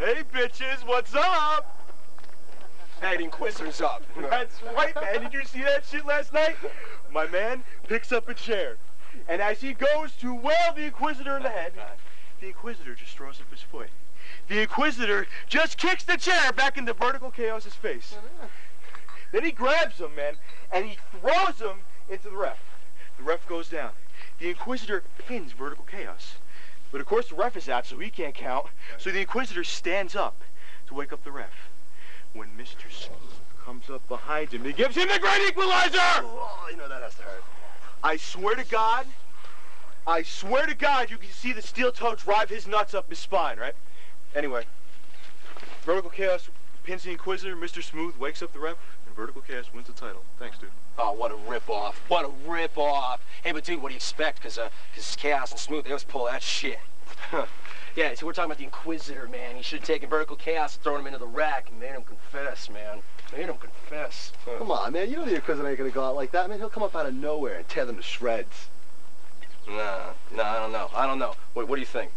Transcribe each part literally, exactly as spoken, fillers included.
Hey, bitches, what's up? Hey, the Inquisitor's up. That's right, man. Did you see that shit last night? My man picks up a chair, and as he goes to whale the Inquisitor in the head, the Inquisitor just throws up his foot. The Inquisitor just kicks the chair back into Vertical Chaos's face. Then he grabs him, man, and he throws him into the ref. The ref goes down. The Inquisitor pins Vertical Chaos. But of course the ref is out, so he can't count. So the Inquisitor stands up to wake up the ref. When Mister Smooth comes up behind him, he gives him the Great Equalizer! Oh, you know that has to hurt. I swear to God, I swear to God, you can see the steel toe drive his nuts up his spine, right? Anyway, Vertical Chaos pins the Inquisitor, Mister Smooth wakes up the ref, and Vertical Chaos wins the title. Thanks, dude. Oh, what a rip-off. What a rip-off. Hey, but dude, what do you expect? Because uh, cause Chaos and Smooth, they always pull that shit. Yeah, so we're talking about the Inquisitor, man. He should have taken Vertical Chaos and thrown him into the rack and made him confess, man. Made him confess. Huh. Come on, man. You know the Inquisitor ain't gonna go out like that, man. He'll come up out of nowhere and tear them to shreds. Nah, nah, I don't know. I don't know. What, what do you think?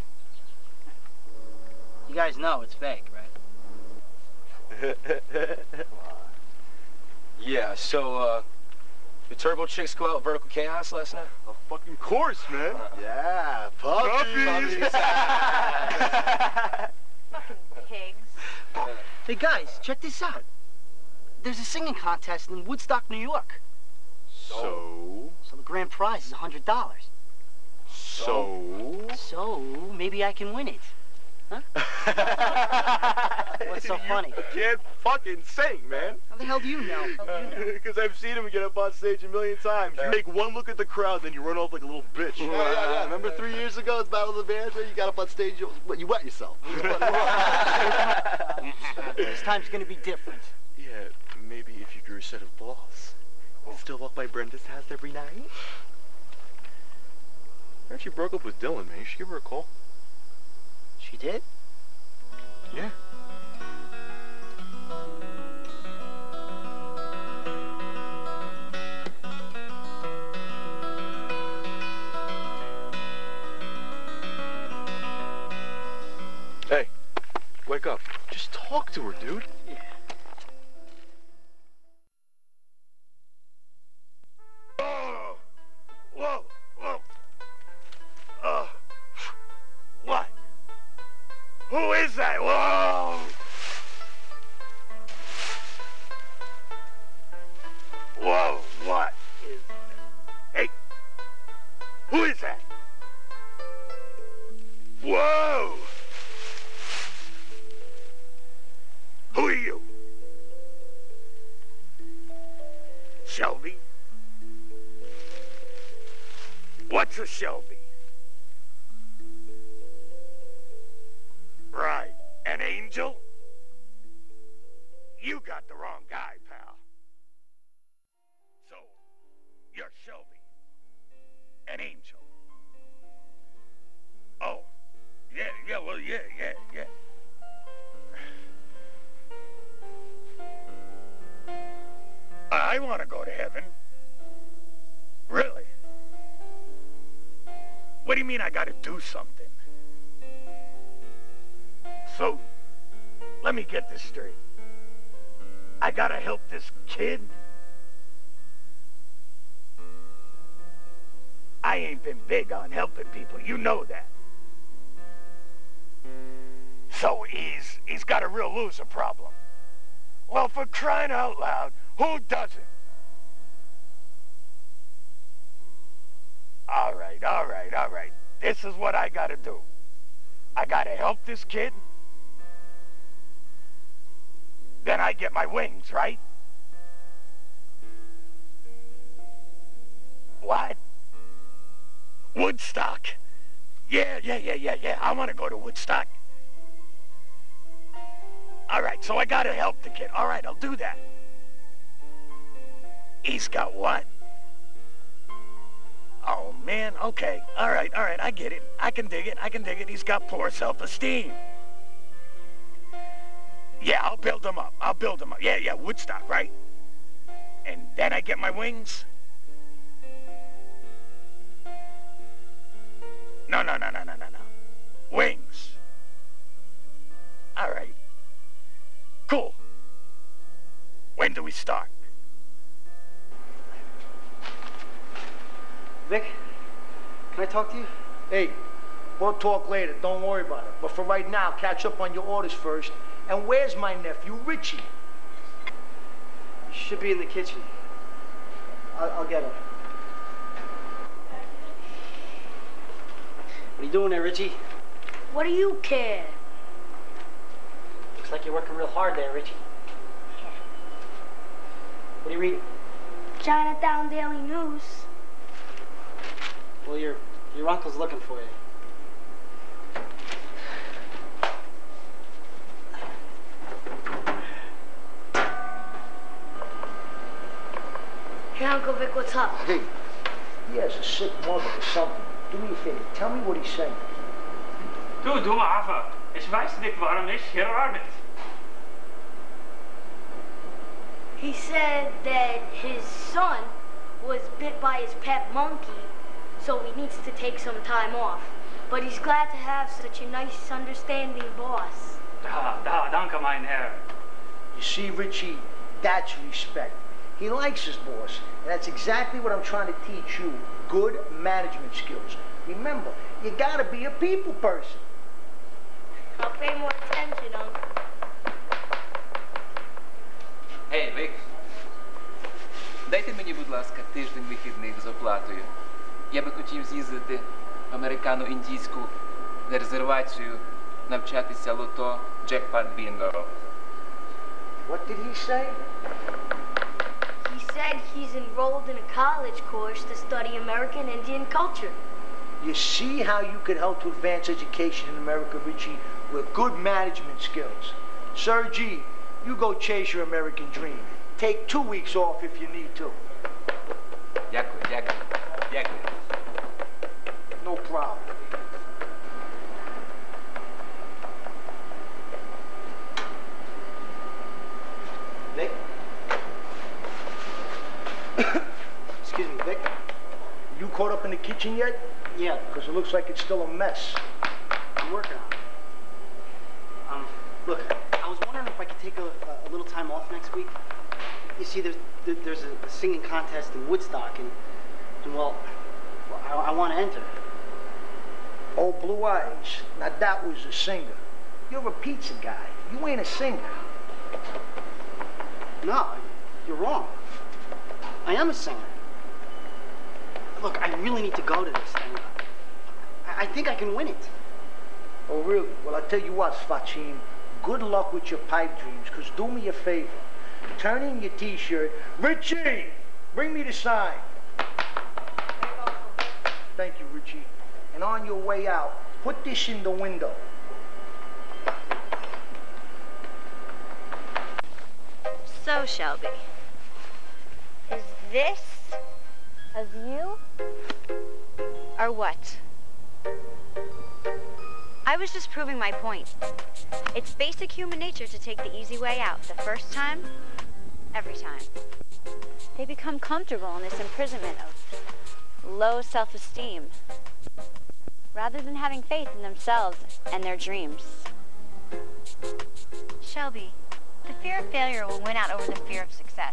You guys know it's fake, right? Yeah, so, uh, the Turbo Chicks go out with Vertical Chaos last night? Of fucking course, man. Uh, yeah, puppies. Puppies. Fucking pigs. Hey guys, check this out. There's a singing contest in Woodstock, New York. So? So the grand prize is a hundred dollars. So? So maybe I can win it. Huh? What's so funny? You can't fucking sing, man. How the hell do you know? How do you know? Because I've seen him get up on stage a million times. You take one look at the crowd, then you run off like a little bitch. Yeah, yeah, yeah. Remember three years ago, it's Battle of the Bands, where you got up on stage, you, what, you wet yourself. This time's gonna be different. Yeah, maybe if you grew a set of balls. Still walk by Brenda's house every night? I heard she broke up with Dylan, man. You should give her a call. She did? Yeah. Hey, wake up. Just talk to her, dude. Yeah. Oh, whoa, whoa. Uh, what? Who is that? Whoa! Whoa, what is that? Hey, who is that? Whoa! Who are you? Shelby? What's a Shelby? Right, an angel? You got the wrong guy, pal. So, you're Shelby, an angel. Oh, yeah, yeah, well, yeah, yeah, yeah. I want to go to heaven. Really? What do you mean I got to do something? So, let me get this straight. I gotta help this kid? I ain't been big on helping people, you know that. So he's, he's got a real loser problem. Well, for crying out loud, who doesn't? All right, all right, all right. This is what I gotta do. I gotta help this kid. Then I get my wings, right? What? Woodstock. Yeah, yeah, yeah, yeah, yeah. I want to go to Woodstock. All right, so I got to help the kid. All right, I'll do that. He's got what? Oh, man, okay. All right, all right, I get it. I can dig it, I can dig it. He's got poor self-esteem. Yeah, I'll build him up. I'll build him up. Yeah, yeah, Woodstock, right? And then I get my wings? No, no, no, no, no, no, no. Wings. All right. do we start? Vic, can I talk to you? Hey, we'll talk later. Don't worry about it. But for right now, catch up on your orders first. And where's my nephew, Richie? You should be in the kitchen. I'll, I'll get him. What are you doing there, Richie? What do you care? Looks like you're working real hard there, Richie. Yeah. What are you reading? Chinatown Daily News. Well, your your uncle's looking for you. Hey, Uncle Vic, what's up? Hey, he has a sick mother or something. Do me a favor. Tell me what he's saying. Du, doe me af. Ik weet niet waarom ik hier raar ben. He said that his son was bit by his pet monkey, so he needs to take some time off. But he's glad to have such a nice, understanding boss. Da, da, danke, mein Herr. You see, Richie, that's respect. He likes his boss, and that's exactly what I'm trying to teach you. Good management skills. Remember, you gotta be a people person. I'll pay more attention, Uncle. Гей, Вик, дайте мені, будь ласка, тиждень вихідних з оплатою. Я би хотів з'їздити в американо-індійську резервацію, навчатися лото джекпот бінго. What did he say? He said he's enrolled in a college course to study American Indian culture. You see how you could help to advance education in America, Richie, with good management skills. Sir G, you go chase your American dream. Take two weeks off if you need to. Дякую, дякую, дякую. No problem. Vic? Excuse me, Vic? You caught up in the kitchen yet? Yeah. Because it looks like it's still a mess. I'm working on it. Um, look, I was wondering if I could take a, a little time off next week. You see, there's there, there's a, a singing contest in Woodstock, and, and well, well I, I want to enter. Oh, Blue Eyes. Now that was a singer. You're a pizza guy. You ain't a singer. No, you're wrong. I am a singer. Look, I really need to go to this thing. I, I think I can win it. Oh, really? Well, I'll tell you what, Svachin. Good luck with your pipe dreams, because do me a favor. Turn in your T-shirt. Richie! Bring me the sign. Thank you, Richie. And on your way out, put this in the window. So, Shelby, is this of you or what? I was just proving my point. It's basic human nature to take the easy way out. The first time, every time. They become comfortable in this imprisonment of low self-esteem, rather than having faith in themselves and their dreams. Shelby, the fear of failure will win out over the fear of success.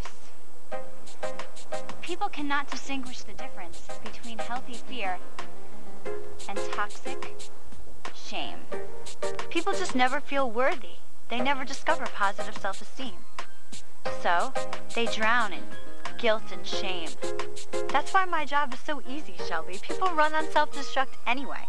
People cannot distinguish the difference between healthy fear and toxic shame. People just never feel worthy. They never discover positive self-esteem. So, they drown in guilt and shame. That's why my job is so easy, Shelby. People run on self-destruct anyway.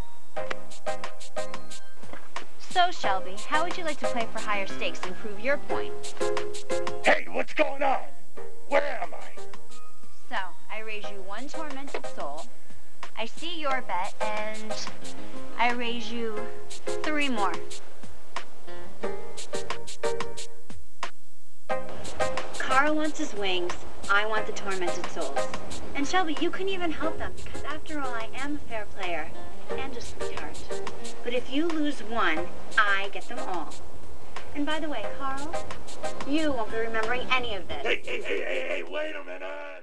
So, Shelby, how would you like to play for higher stakes and prove your point? Hey, what's going on? Where am I? So, I raise you one tormented soul. I see your bet, and I raise you three more. Carl wants his wings. I want the tormented souls. And Shelby, you can even help them, because after all, I am a fair player and a sweetheart. But if you lose one, I get them all. And by the way, Carl, you won't be remembering any of this. Hey, hey, hey, hey, hey, wait a minute!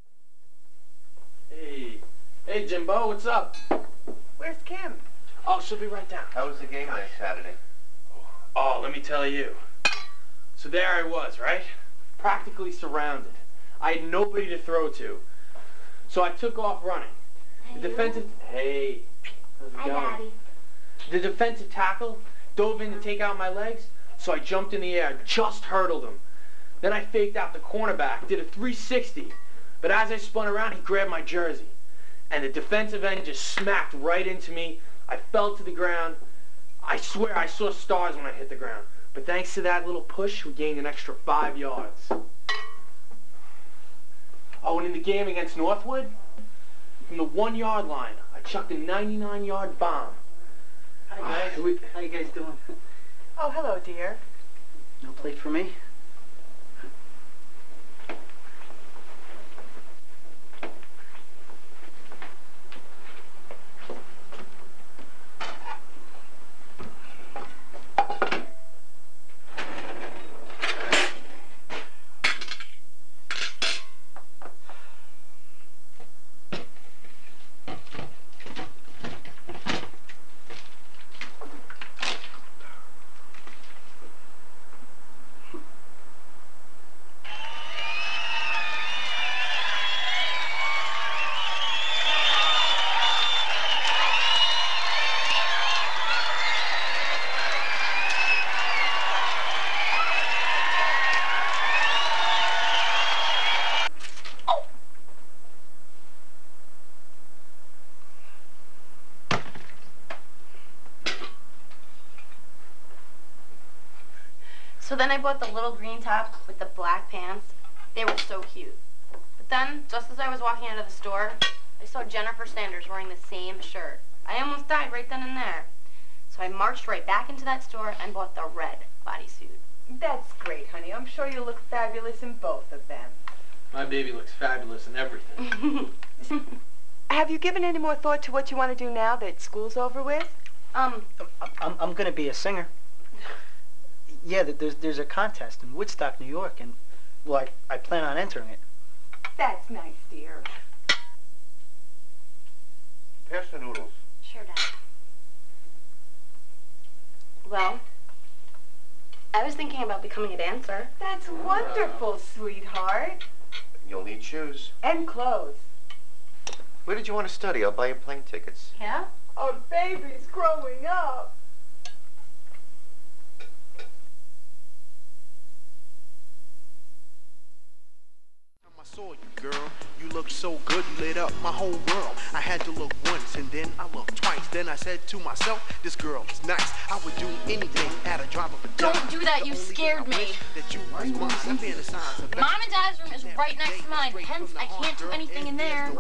Hey, hey, Jimbo, what's up? Where's Kim? Oh, she'll be right down. How was the game last Saturday? Oh, let me tell you. So there I was, right? practically surrounded. I had nobody to throw to. So I took off running. The defensive... Hey, how's it Hi, going? Daddy. The defensive tackle dove in to take out my legs, so I jumped in the air, just hurdled him. Then I faked out the cornerback, did a three sixty, but as I spun around, he grabbed my jersey. And the defensive end just smacked right into me. I fell to the ground. I swear I saw stars when I hit the ground. But thanks to that little push, we gained an extra five yards. Oh, and in the game against Northwood, from the one-yard line, I chucked a ninety-nine yard bomb. Hi guys. Uh, we, How you guys doing? Oh, hello, dear. No plate for me? So then I bought the little green top with the black pants. They were so cute. But then, just as I was walking out of the store, I saw Jennifer Sanders wearing the same shirt. I almost died right then and there. So I marched right back into that store and bought the red bodysuit. That's great, honey. I'm sure you'll look fabulous in both of them. my baby looks fabulous in everything. Have you given any more thought to what you want to do now that school's over with? Um, I'm, I'm going to be a singer. Yeah, there's, there's a contest in Woodstock, New York, and, well, I, I plan on entering it. That's nice, dear. Pass the noodles. Sure, Dad. Well, I was thinking about becoming a dancer. That's wonderful, sweetheart. You'll need shoes. And clothes. Where did you want to study? I'll buy you plane tickets. Yeah? Our baby's growing up. I saw you, girl. You looked so good, you lit up my whole world. I had to look once and then I looked twice. Then I said to myself, this girl is nice. I would do anything at a drop of a dime. Don't do that, you scared me. That you was mine. I fantasize about Mom and Dad's room is right next to mine, hence I can't do anything in there.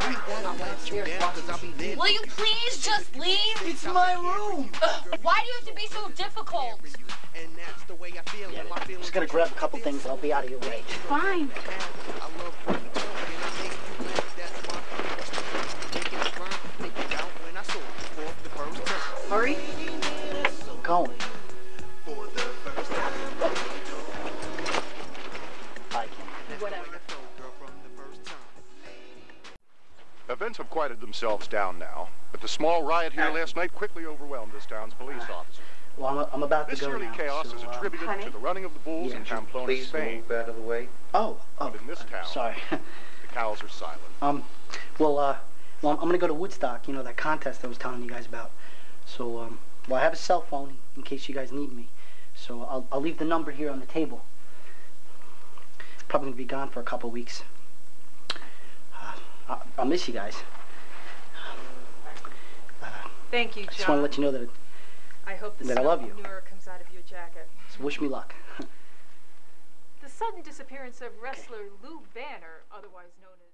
Will you please just leave? It's my room. Ugh, why do you have to be so difficult? And that's the way I feel. Yeah, I'm just going to grab a couple things and I'll be out of your way. Fine. I love when you talk and I make you laugh. That's why I'm making it rhyme. Make it out when I saw it for the first time. Hurry. I'm going. For the first time. I can. Whatever. Events have quieted themselves down now, but the small riot here last night quickly overwhelmed this town's police officers. Well, I'm, I'm about to This go yearly now, chaos so, is uh, attributed honey? to the running of the bulls Yeah. in Pamplona, Please Spain. move out of the way. Oh, oh. But in this uh, town, Sorry. the cows are silent. um, well, uh, well, I'm, I'm gonna go to Woodstock. You know that contest I was telling you guys about. So, um, well, I have a cell phone in case you guys need me. So I'll, I'll leave the number here on the table. Probably gonna be gone for a couple weeks. Uh, I'll, I'll miss you guys. Uh, Thank you, John. I just want to let you know that. It, I hope the that I smell love you. of manure comes out of your jacket. so wish me luck. The sudden disappearance of wrestler Lou Banner, otherwise known as...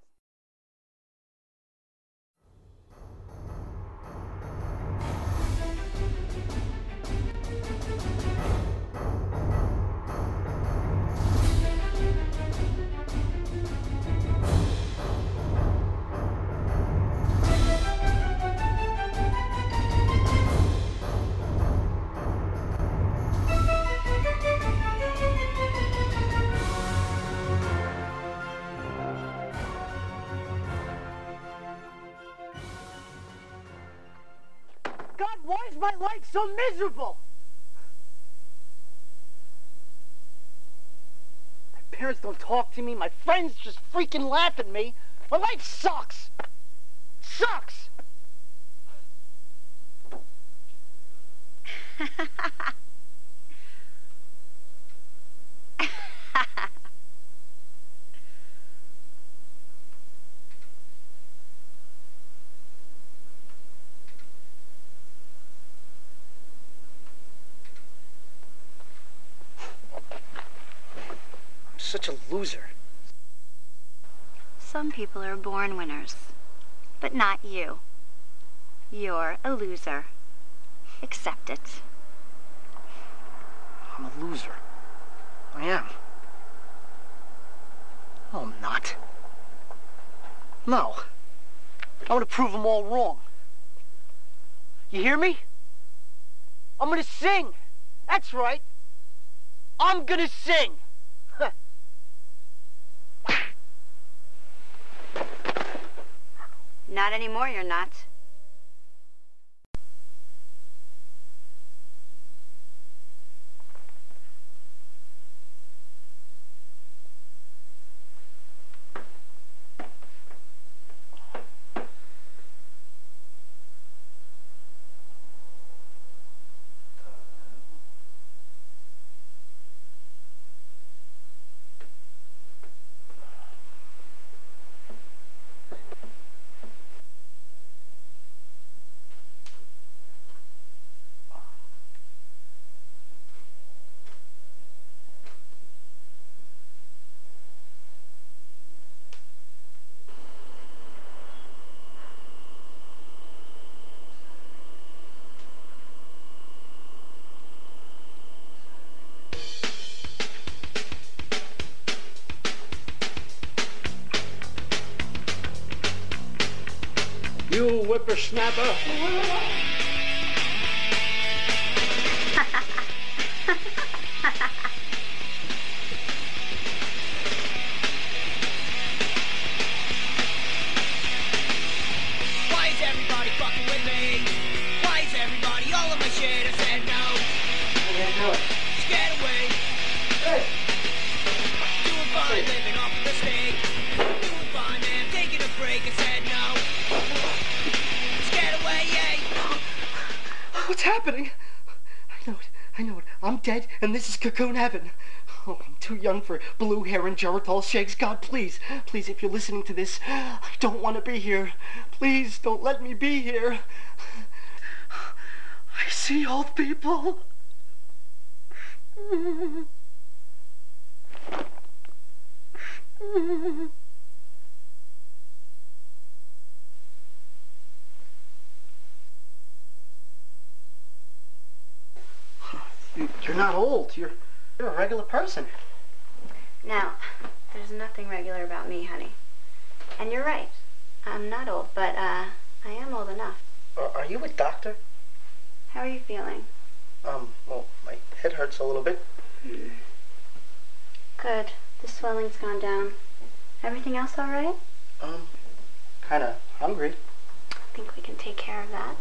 God, why is my life so miserable? My parents don't talk to me. My friends just freaking laugh at me. My life sucks. Sucks. I'm such a loser. Some people are born winners, but not you. You're a loser. Accept it. I'm a loser. I am. No, I'm not. No. I'm gonna prove them all wrong. You hear me? I'm gonna sing. That's right. I'm gonna sing. Not anymore, you're not. You whippersnapper. Why is everybody fucking with me? Why is everybody all of my shit? I said no. I didn't know it. Scared away. Hey. Doing fine, living off of the steak. Doing fine, man, taking a break. I said no. Scared away, yay. What's happening? I know it. I know it. I'm dead, and this is cocoon heaven. Oh, I'm too young for blue hair and Geritol shakes. God, please, please, if you're listening to this, I don't want to be here. Please, don't let me be here. I see old people. You're not old. You're, you're a regular person. Now, there's nothing regular about me, honey. And you're right. I'm not old, but, uh, I am old enough. Uh, are you a doctor? How are you feeling? Um, well, my head hurts a little bit. Mm. Good. The swelling's gone down. Everything else all right? Um, kind of hungry. I think we can take care of that.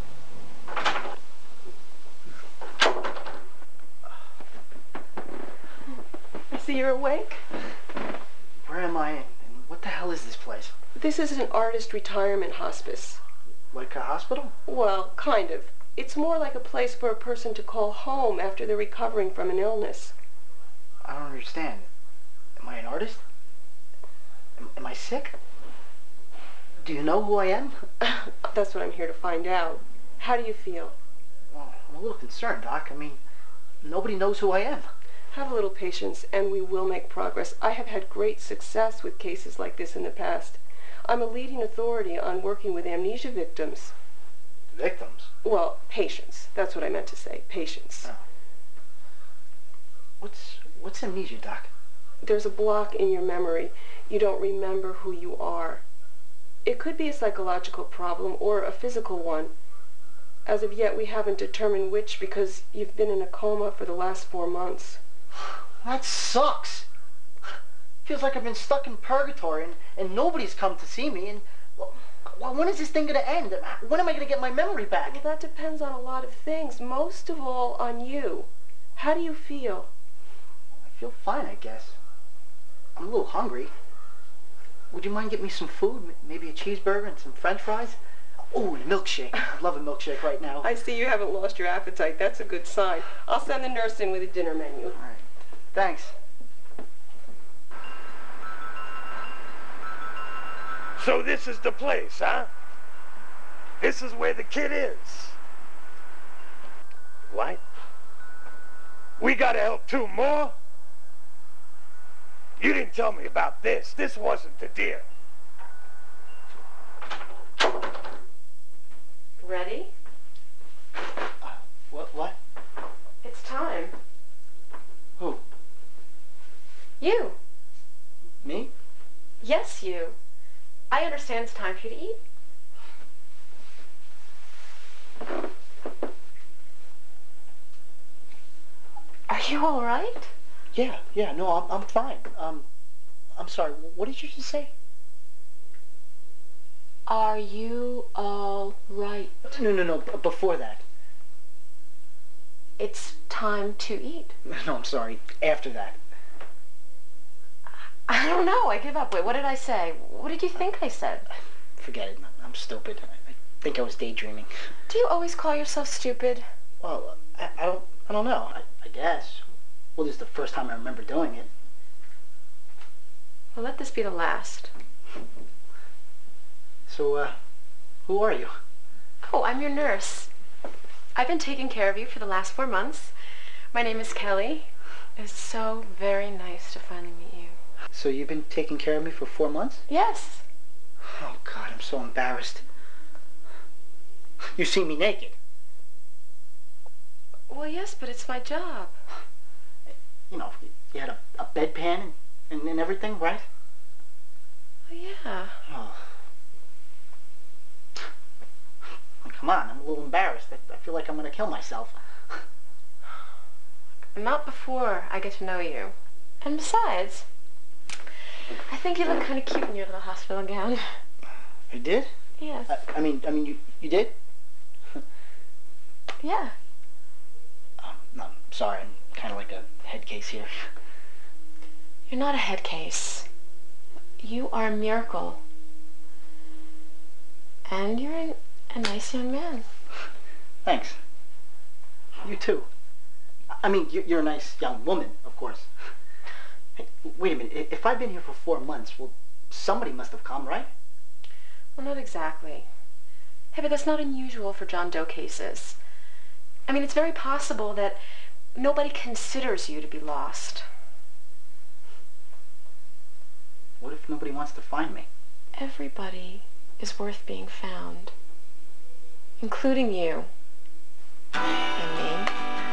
I see you're awake. Where am I, and what the hell is this place? This is an artist retirement hospice. Like a hospital? Well, kind of. It's more like a place for a person to call home after they're recovering from an illness. I don't understand. Am I an artist? Am, am I sick? Do you know who I am? That's what I'm here to find out. How do you feel? Well, I'm a little concerned, Doc. I mean, nobody knows who I am. Have a little patience, and we will make progress. I have had great success with cases like this in the past. I'm a leading authority on working with amnesia victims. Victims? Well, patients. That's what I meant to say. Patients. Oh. What's, what's amnesia, Doc? There's a block in your memory. You don't remember who you are. It could be a psychological problem or a physical one. As of yet, we haven't determined which because you've been in a coma for the last four months. That sucks. Feels like I've been stuck in purgatory and, and nobody's come to see me. And well, when is this thing going to end? When am I going to get my memory back? Well, that depends on a lot of things, most of all on you. How do you feel? I feel fine, I guess. I'm a little hungry. Would you mind getting me some food? M- Maybe a cheeseburger and some french fries? Oh, and a milkshake. I'd love a milkshake right now. I see you haven't lost your appetite. That's a good sign. I'll send the nurse in with a dinner menu. All right. Thanks. So this is the place, huh? This is where the kid is. What? We gotta help two more? You didn't tell me about this. This wasn't the deal. Ready? Uh, what? What? It's time. Who? You. Me? Yes, you. I understand it's time for you to eat. Are you all right? Yeah, yeah, no, I'm, I'm fine. Um, I'm sorry, what did you just say? Are you all right? No, no, no, b- before that. It's time to eat. No, I'm sorry, after that. I don't know. I give up. Wait, what did I say? What did you think I said? Forget it, I'm stupid. I, I think I was daydreaming. Do you always call yourself stupid? Well, I, I don't, I don't know, I, I guess. Well, this is the first time I remember doing it. Well, let this be the last. So, uh, who are you? Oh, I'm your nurse. I've been taking care of you for the last four months. My name is Kelly. It's so very nice to finally meet you. So you've been taking care of me for four months? Yes. Oh, God, I'm so embarrassed. You see me naked. Well, yes, but it's my job. You know, you had a, a bedpan and, and, and everything, right? Oh, yeah. Oh. Come on, I'm a little embarrassed. I, I feel like I'm going to kill myself. Not before I get to know you. And besides, I think you look kind of cute in your little hospital gown. You did? Yes. I, I mean, I mean, you, you did? Yeah. Um, no, I'm sorry. I'm kind of like a head case here. You're not a head case. You are a miracle. And you're an, a nice young man. Thanks. You too. I mean, you're, you're a nice young woman, of course. Hey, wait a minute. If I've been here for four months, well, somebody must have come, right? Well, not exactly. Hey, but that's not unusual for John Doe cases. I mean, it's very possible that nobody considers you to be lost. What if nobody wants to find me? Everybody is worth being found. Including you. And me.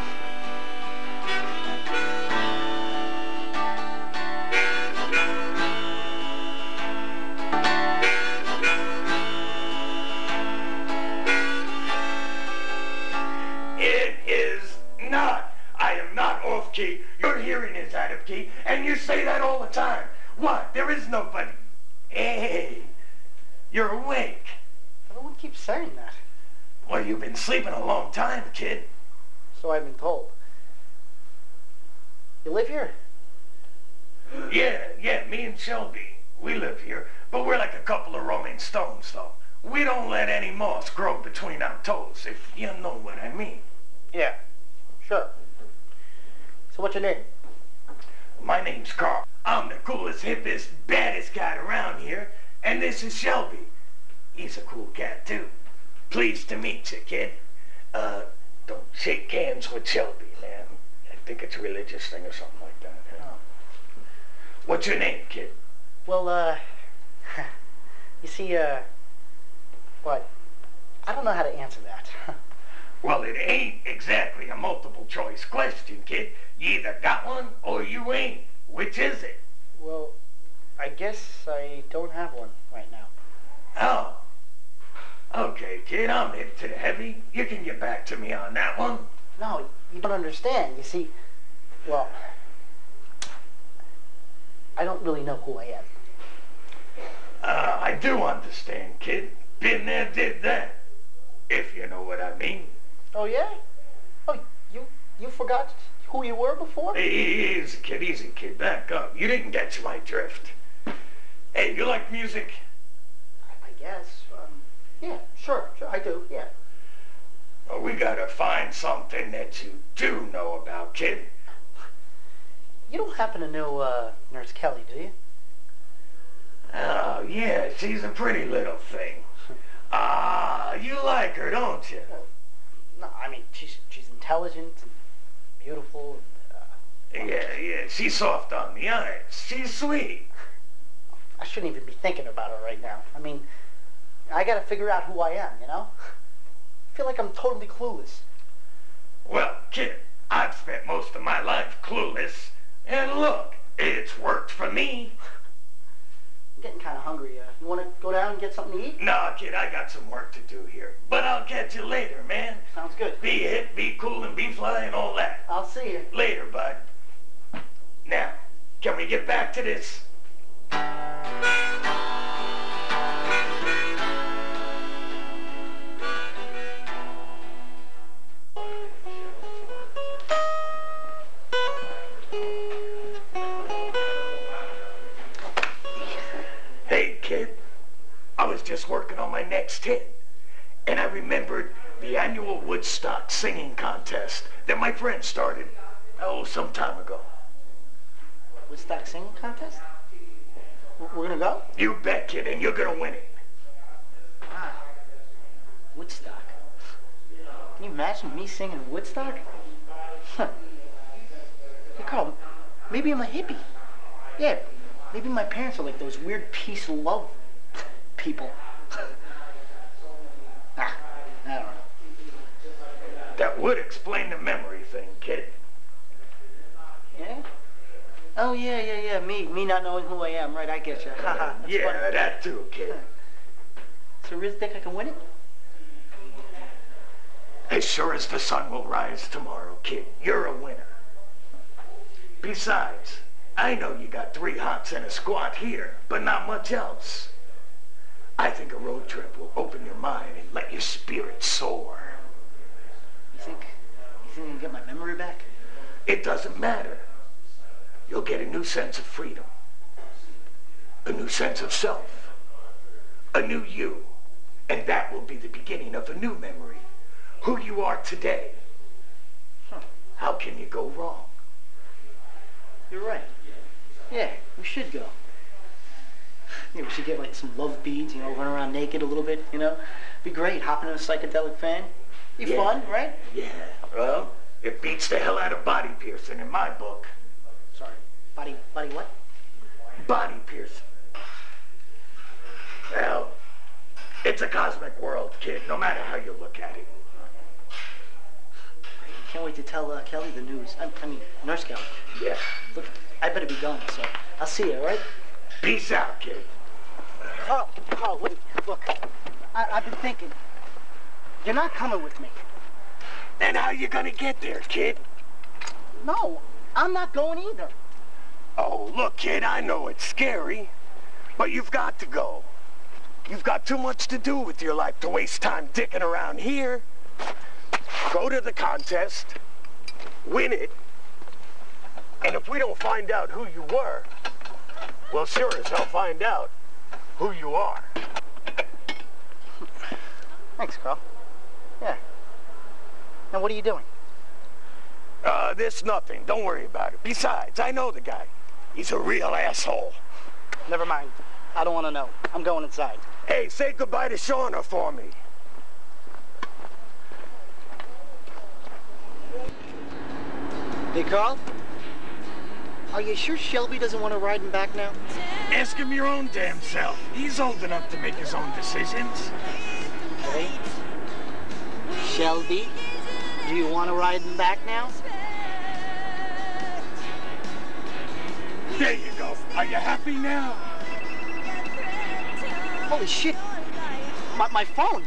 It is not. I am not off key. Your hearing is out of key, and you say that all the time. What? There is nobody. Hey, you're awake. Everyone keeps saying that. Well, you've been sleeping a long time, kid. So I've been told. You live here? Yeah, yeah, me and Shelby, we live here, but we're like a couple of Rolling Stones, though. We don't let any moss grow between our toes, if you know what I mean. Yeah, sure. So what's your name? My name's Carl. I'm the coolest, hippest, baddest guy around here, and this is Shelby. He's a cool cat, too. Pleased to meet you, kid. Uh, don't shake hands with Shelby, man. I think it's a religious thing or something like that. Yeah. Oh. What's your name, kid? Well, uh, you see, uh, what? I don't know how to answer that. Well, it ain't exactly a multiple choice question, kid. You either got one or you ain't. Which is it? Well, I guess I don't have one right now. Oh. Okay, kid, I'm hip to the heavy. You can get back to me on that one. No, you don't understand. You see, well, I don't really know who I am. Uh, I do understand, kid. Been there, did that. If you know what I mean. Oh, yeah? Oh, you you forgot who you were before? Hey, easy, kid, easy, kid. Back up. You didn't get my drift. Hey, you like music? I, I guess. Um, yeah, sure, sure, I do, yeah. Well, we gotta find something that you do know about, kid. You don't happen to know uh, Nurse Kelly, do you? Oh, yeah, she's a pretty little thing. Ah, you like her, don't you? Well, no, I mean, she's she's intelligent and beautiful. And, uh, yeah, yeah, she's soft on the eyes. She's sweet. I shouldn't even be thinking about her right now. I mean, I gotta figure out who I am, you know? I feel like I'm totally clueless. Well, kid, I've spent most of my life clueless. And look, it's worked for me. I'm getting kind of hungry. Uh, you want to go down and get something to eat? Nah, kid, I got some work to do here. But I'll catch you later, man. Sounds good. Be hip, be cool, and be fly and all that. I'll see you. Later, bud. Now, can we get back to this? Hey, kid. I was just working on my next hit, and I remembered the annual Woodstock singing contest that my friend started, oh, some time ago. Woodstock singing contest? We're gonna go? You bet, kid, and you're gonna win it. Wow. Woodstock. Can you imagine me singing Woodstock? Huh. Hey, Carl, maybe I'm a hippie. Yeah, maybe my parents are like those weird peace love people. ah, I don't know. That would explain the memory thing, kid. Yeah? Oh, yeah, yeah, yeah, me. Me not knowing who I am, right, I get you. Haha, that's yeah, funny. that too, kid. So you really think I can win it? As sure as the sun will rise tomorrow, kid, you're a winner. Besides, I know you got three hots and a squat here, but not much else. I think a road trip will open your mind and let your spirit soar. You think, you think I can get my memory back? It doesn't matter. You'll get a new sense of freedom. A new sense of self. A new you. And that will be the beginning of a new memory. Who you are today. Huh. How can you go wrong? You're right. Yeah, we should go. Yeah, we should get like some love beads, you know, run around naked a little bit, you know? Be great, hopping in a psychedelic fan. Be Yeah. fun, right? Yeah, well, it beats the hell out of body piercing in my book. Sorry, body, body what? Body piercing. Well, it's a cosmic world, kid, no matter how you look at it. Can't wait to tell uh, Kelly the news. I, I mean, Nurse Kelly. Yeah. Look, I better be going, so I'll see you, all right? Peace out, kid. Carl, Carl, wait, look. I, I've been thinking. You're not coming with me. Then how you gonna get there, kid? No, I'm not going either. Oh, look, kid, I know it's scary, but you've got to go. You've got too much to do with your life to waste time dicking around here. Go to the contest, win it, and if we don't find out who you were, we'll sure as hell find out who you are. Thanks, Carl. Yeah. Now, what are you doing? Uh, this nothing. Don't worry about it. Besides, I know the guy. He's a real asshole. Never mind. I don't want to know. I'm going inside. Hey, say goodbye to Shauna for me. Hey, Carl? Are you sure Shelby doesn't want to ride him back now? Ask him your own damn self. He's old enough to make his own decisions. Okay. Shelby, do you want to ride him back now? There you go. Are you happy now? Holy shit. My, my phone.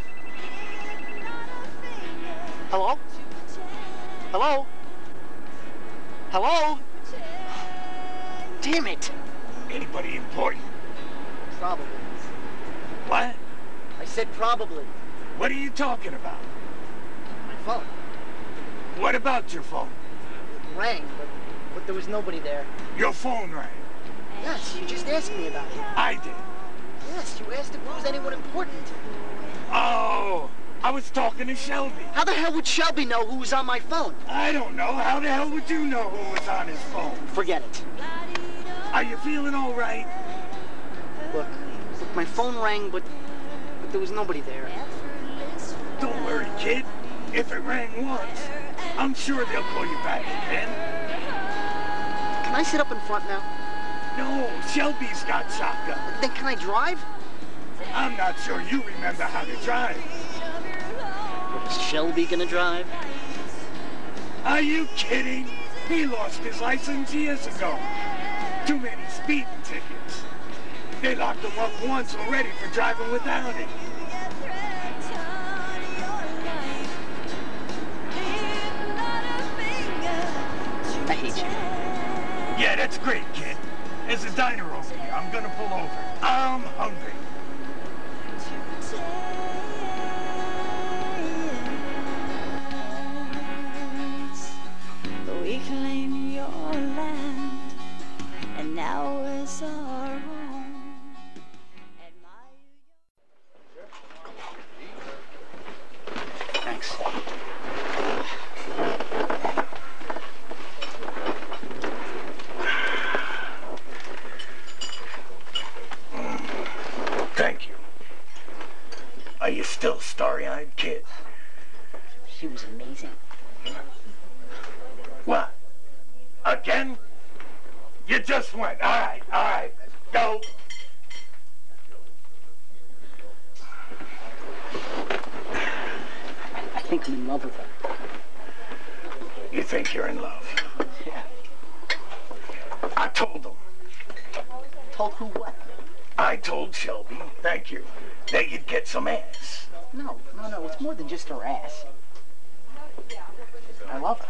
Hello? Hello? Hello? Damn it. Anybody important? Probably. What? I said probably. What are you talking about? My phone. What about your phone? rang, but, but there was nobody there. Your phone rang. Yes, you just asked me about it. I did. Yes, you asked if there was anyone important. Oh, I was talking to Shelby. How the hell would Shelby know who was on my phone? I don't know. How the hell would you know who was on his phone? Forget it. Are you feeling all right? Look, look, my phone rang, but, but there was nobody there. Don't worry, kid. If it rang once, I'm sure they'll call you back again. Can I sit up in front now? No, Shelby's got shotgun. Then can I drive? I'm not sure you remember how to drive. Is Shelby gonna drive? Are you kidding? He lost his license years ago. Too many speeding tickets. They locked him up once already for driving without it. I hate you. Yeah, that's great, kid. There's a diner over here. I'm gonna pull over. I'm hungry. We claim your land, and now it's our home. Thanks. Thank you. Are you still starry-eyed, kid? She was amazing. What? Again? You just went. All right, all right. Go. I think I'm in love with her. You think you're in love? Yeah. I told them. Told who what? I told Shelby, thank you, that you'd get some ass. No, no, no. It's more than just her ass. I love her.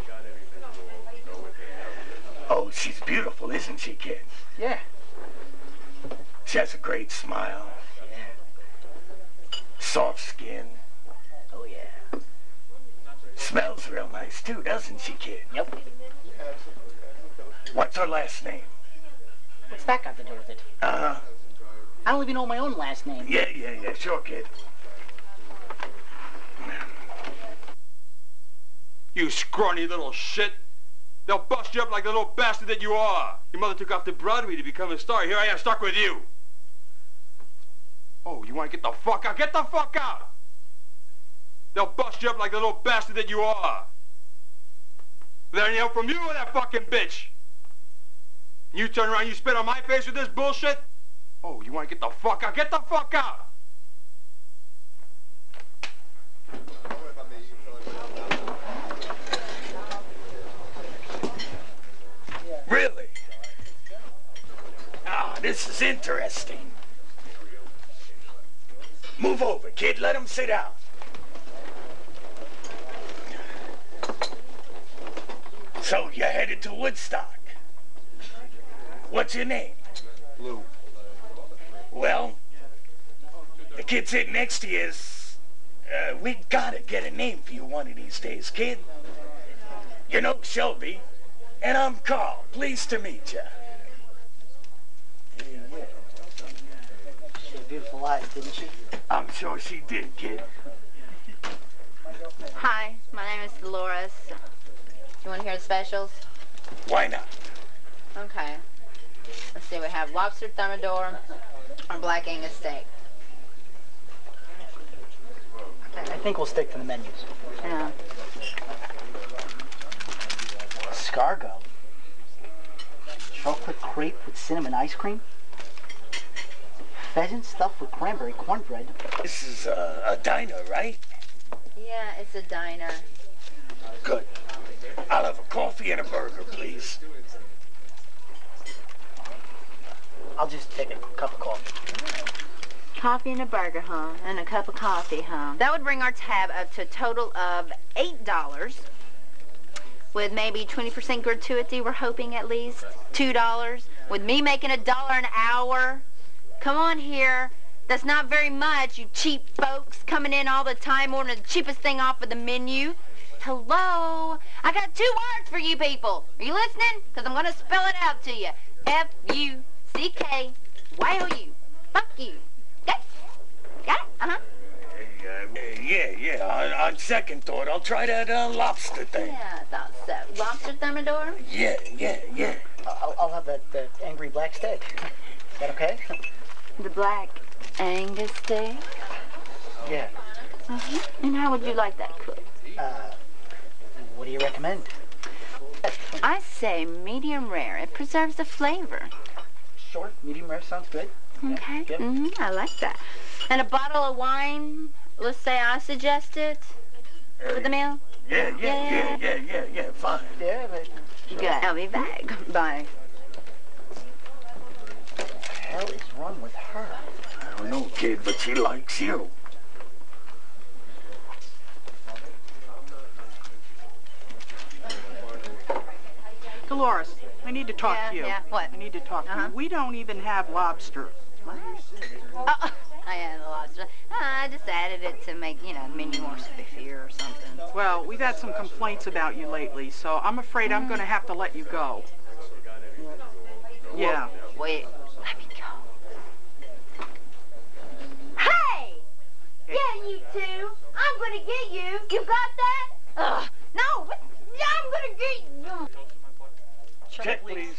Oh, she's beautiful, isn't she, kid? Yeah. She has a great smile. Yeah. Soft skin. Oh, yeah. Smells real nice, too, doesn't she, kid? Yep. What's her last name? What's that got to do with it? Uh-huh. I don't even know my own last name. Yeah, yeah, yeah. Sure, kid. You scrawny little shit. They'll bust you up like the little bastard that you are. Your mother took off to Broadway to become a star. Here I am stuck with you. Oh, you want to get the fuck out? Get the fuck out! They'll bust you up like the little bastard that you are. Is there any help from you or that fucking bitch? You turn around, you spit on my face with this bullshit? Oh, you want to get the fuck out? Get the fuck out! Really? Ah, this is interesting. Move over, kid. Let him sit down. So you're headed to Woodstock. What's your name? Lou. Well, the kid sitting next to you is... Uh, we gotta get a name for you one of these days, kid. You know Shelby, and I'm Carl. Pleased to meet you. She had beautiful eyes, didn't she? I'm sure she did, kid. Hi, my name is Dolores. You want to hear the specials? Why not? Okay. Let's see, we have lobster thermidor or black Angus steak. I, I think we'll stick to the menus. Yeah. Escargot. Chocolate crepe with cinnamon ice cream. Pheasant stuffed with cranberry cornbread. This is a, a diner, right? Yeah, it's a diner. Good. I'll have a coffee and a burger, please. I'll just take a cup of coffee. Coffee and a burger, huh? And a cup of coffee, huh? That would bring our tab up to a total of eight dollars. With maybe twenty percent gratuity, we're hoping at least. two dollars. With me making a dollar an hour. Come on here. That's not very much, you cheap folks coming in all the time ordering the cheapest thing off of the menu. hello. I got two words for you people. Are you listening? Because I'm going to spell it out to you. F U C K Y O U. Fuck you. Okay? Got it? Uh-huh. Uh, yeah, yeah. On, on second thought, I'll try that uh, lobster thing. Yeah, I thought so. Lobster thermidor? Yeah, yeah, yeah. I'll, I'll have the, the angry black steak. Is that okay? The black Angus steak? Yeah. Mm-hmm. And how would you like that cooked? Uh, what do you recommend? I say medium rare. It preserves the flavor. Sure. Medium rare sounds good. Okay. Yeah. Mm-hmm. I like that. And a bottle of wine, let's say I suggest it for the meal? Yeah, yeah, yeah, yeah, yeah, yeah, fine. Yeah, but... Sure. Good. I'll be back. Bye. What the hell is wrong with her? I don't know, kid, but she likes you. Dolores, I need to talk Yeah, to you. yeah, what? I need to talk to Uh-huh. you. We don't even have lobster. What? Oh, I had a lobster. Uh, I just added it to make, you know, the menu more spiffier or something. Well, we've had some complaints about you lately, so I'm afraid I'm going to have to let you go. Yeah. Wait, let me go. Hey! Yeah, you two. I'm gonna get you. You got that? Ugh. No, what? Yeah, I'm gonna get you. Check, please.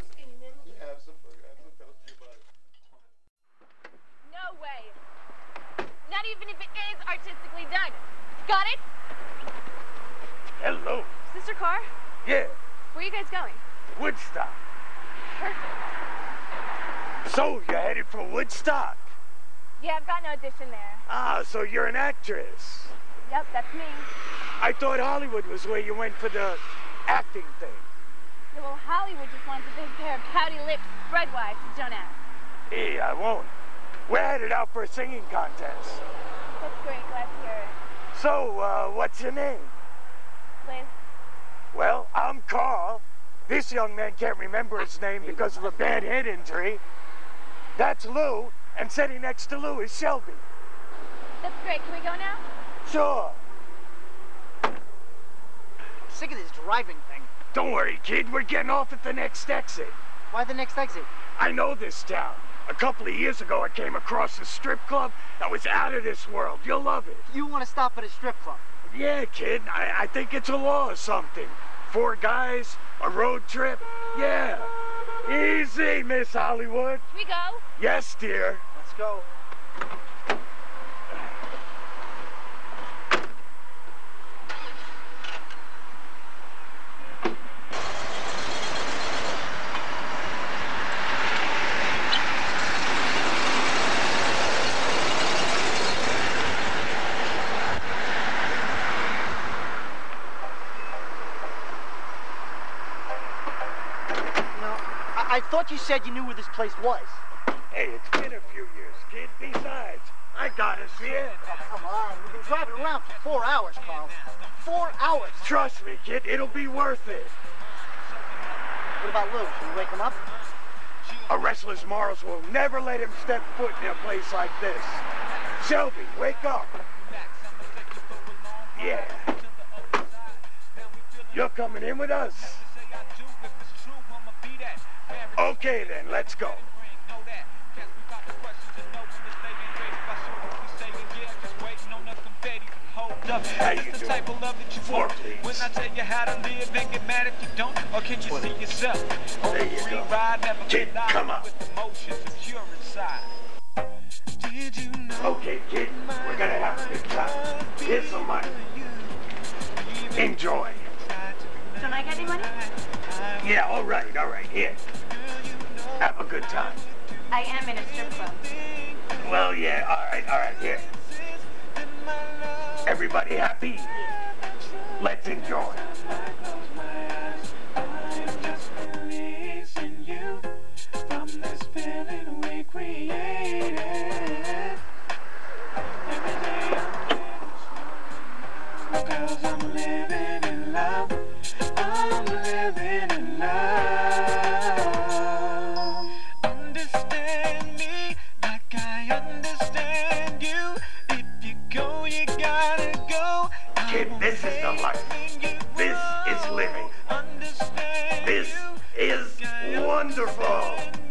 No way. Not even if it is artistically done. Got it? Hello. Is this your car? Yeah, Where are you guys going? Woodstock. Perfect. So, you're headed for Woodstock? Yeah, I've got an audition there. Ah, so you're an actress. Yep, that's me. I thought Hollywood was where you went for the acting thing. Yeah, well, Hollywood just wants a big pair of pouty lips, bread wives, so don't ask. Hey, I won't. We're headed out for a singing contest. That's great, glad to hear it. So, uh, what's your name? Liz? Well, I'm Carl. This young man can't remember his name because of a bad head injury. That's Lou, and sitting next to Lou is Shelby. That's great. Can we go now? Sure. Sick of this driving thing. Don't worry, kid. We're getting off at the next exit. Why the next exit? I know this town. A couple of years ago, I came across a strip club that was out of this world. You'll love it. You want to stop at a strip club? Yeah, kid. I, I think it's a law or something. Four guys, a road trip. Yeah. Easy, Miss Hollywood. Can we go? Yes, dear. Let's go. I thought you said you knew where this place was. Hey, it's been a few years, kid. Besides, I gotta see it. Oh, come on. We've been driving around for four hours, Carl. Four hours. Trust me, kid. It'll be worth it. What about Lou? Can we wake him up? A wrestler's morals will never let him step foot in a place like this. Shelby, wake up. Yeah. You're coming in with us. Okay then, let's go. How you doing? Floor, please. When I tell you how to live and get mad if you don't, or can you see yourself? There you go. Kid, come on. Okay, kid, we're gonna have a good time. Here's some money. Enjoy. Don't I get any money? Yeah, all right, all right, here. Have a good time. I am in a strip club. Well, yeah, all right, all right, here. Everybody happy? Let's enjoy. Kid, this is the life. Wonderful.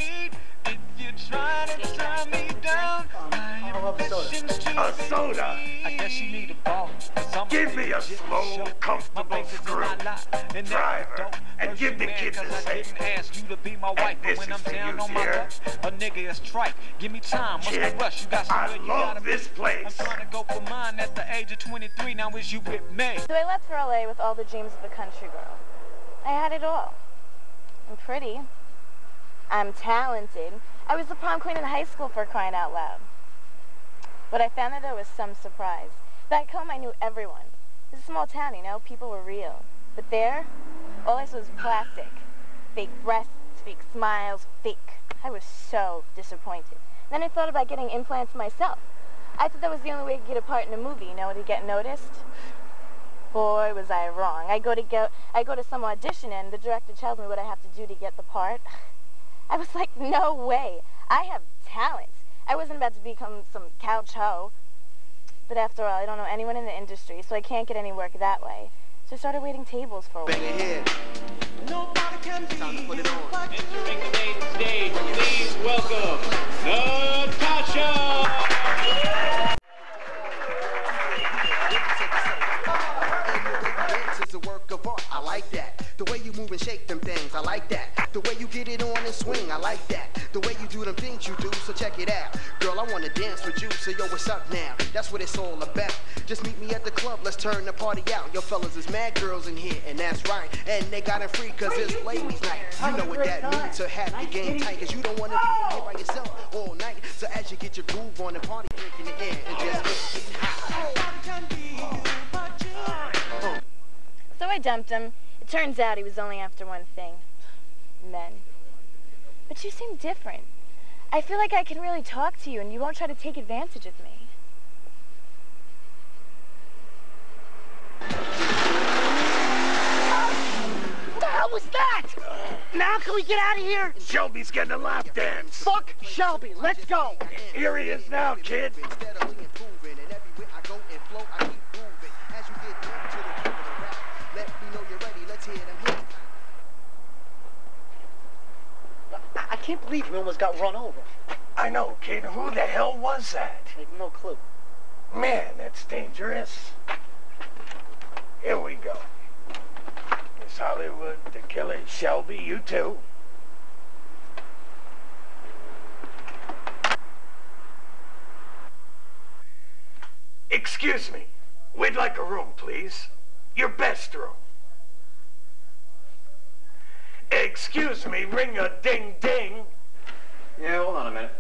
I'll have a soda. A soda? I guess you need a ball. Give me a slow, comfortable screw driver, and give the kid the same. Ask you to be my wife, but when I'm down on my luck, a nigga is trite. Give me time, what's the rush? You got somewhere you gotta be. This place. I'm trying to go for mine at the age of twenty-three. Now is you with me? So I left for L A with all the dreams of a country girl. I had it all. I'm pretty. I'm talented. I was the prom queen in high school, for crying out loud. But I found that there was some surprise. Back home, I knew everyone. It was a small town, you know, people were real. But there, all I saw was plastic. Fake breasts, fake smiles, fake. I was so disappointed. Then I thought about getting implants myself. I thought that was the only way to get a part in a movie, you know, to get noticed. Boy, was I wrong. I go to go, I go to some audition and the director tells me what I have to do to get the part. I was like, no way. I have talent. I wasn't about to become some couch hoe. But after all, I don't know anyone in the industry, so I can't get any work that way. So I started waiting tables for a while. Time to put it on. Entering the main stage, please welcome Natasha! It's a work of art, I like that. The way you move and shake them things, I like that. The way you get it on and swing, I like that. The way you do them things you do, so check it out. Girl, I wanna dance with you, so yo, what's up now? That's what it's all about. Just meet me at the club, let's turn the party out. Yo, fellas, there's mad girls in here, and that's right. And they got it free, cause it's ladies' night. You know what that means, so have your game tight, cause you don't wanna be in here by yourself all night. So as you get your groove on, the party drinking the air, and just get high. So I dumped him. It turns out he was only after one thing. Men. But you seem different. I feel like I can really talk to you and you won't try to take advantage of me. What the hell was that? Now can we get out of here? Shelby's getting a lap dance. Fuck Shelby, let's go. Here he is now, kid. I can't believe we almost got run over. I know, kid. Who the hell was that? I have no clue. Man, that's dangerous. Here we go. Miss Hollywood, the killer, Shelby, you too. Excuse me. We'd like a room, please. Your best room. Excuse me, ring a ding ding. Yeah, hold on a minute.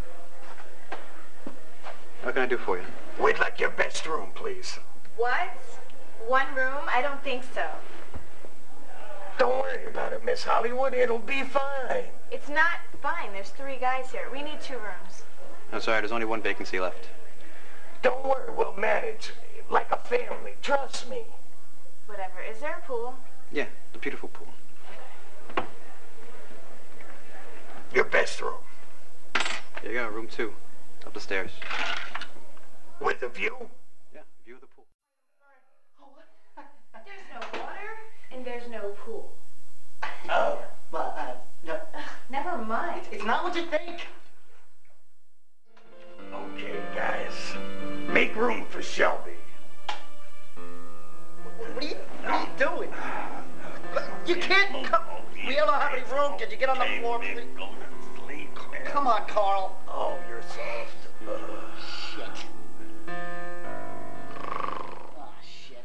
What can I do for you? We'd like your best room, please. What? One room? I don't think so. Don't worry about it, Miss Hollywood. It'll be fine. It's not fine. There's three guys here. We need two rooms. I'm sorry, there's only one vacancy left. Don't worry, we'll manage. Like a family. Trust me. Whatever. Is there a pool? Yeah, the beautiful pool. Your best room. You got room two, up the stairs. With a view? Yeah, view of the pool. There's no water and there's no pool. Oh. Well, uh, no. Never mind. It's, it's not what you think. Okay, guys. Make room for Shelby. What are you, what are you doing? You can't come. We don't have any room. Can you get on the floor, please? Go to sleep, man. Come on, Carl. Oh, you're soft. Uh. Shit. Oh, shit.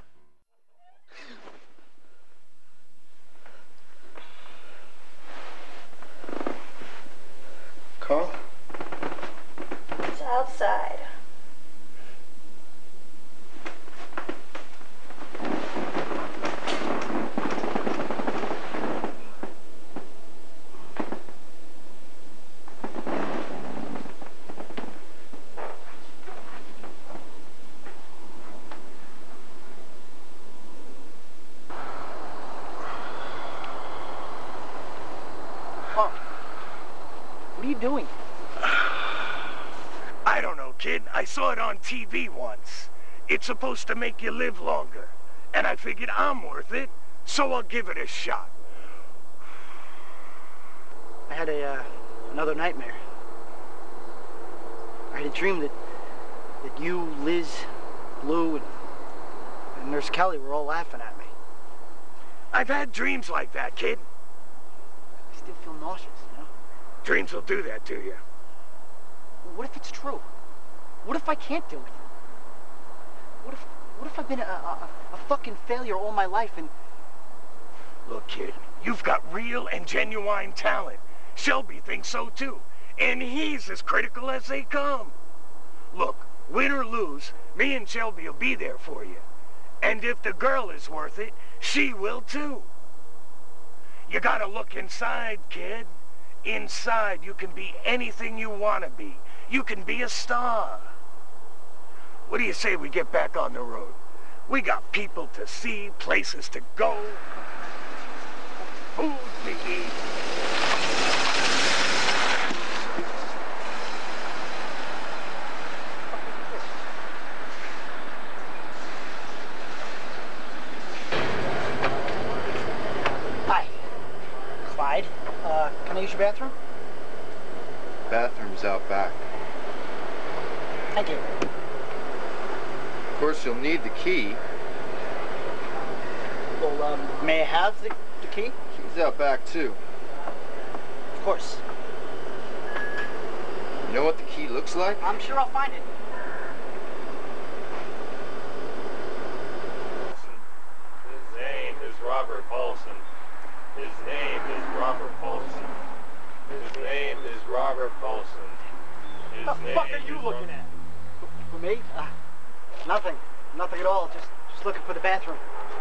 Carl? It's outside. What are you doing? I don't know, kid. I saw it on T V once. It's supposed to make you live longer. And I figured I'm worth it, so I'll give it a shot. had a, uh, another nightmare. I had a dream that, that you, Liz, Lou, and, and Nurse Kelly were all laughing at me. I've had dreams like that, kid. I still feel nauseous, you know? Dreams will do that to you. What if it's true? What if I can't do it? What if, what if I've been a, a, a fucking failure all my life and... Look, kid, you've got real and genuine talent. Shelby thinks so too. And he's as critical as they come. Look, win or lose, me and Shelby will be there for you. And if the girl is worth it, she will too. You gotta look inside, kid. Inside, you can be anything you want to be. You can be a star. What do you say we get back on the road? We got people to see, places to go, food to eat. Hi. Clyde, uh, can I use your bathroom? Bathroom's out back. Thank you. Of course, you'll need the key. Well, um, may I have the, the key? Key's out back, too. Of course. You know what the key looks like? I'm sure I'll find it. His name is Robert Paulson. His name is Robert Paulson. His name is Robert Paulson. His What the fuck are you looking at? For me? Uh, nothing. Nothing at all. Just, just looking for the bathroom.